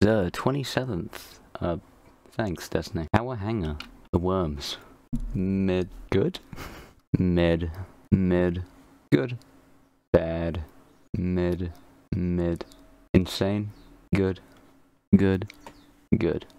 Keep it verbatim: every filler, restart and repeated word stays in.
The twenty-seventh. Uh, thanks, Destiny. Tower Hanger. The Worms. Mid. Good? Mid. Mid. Good. Bad. Mid. Mid. Insane. Good. Good. Good.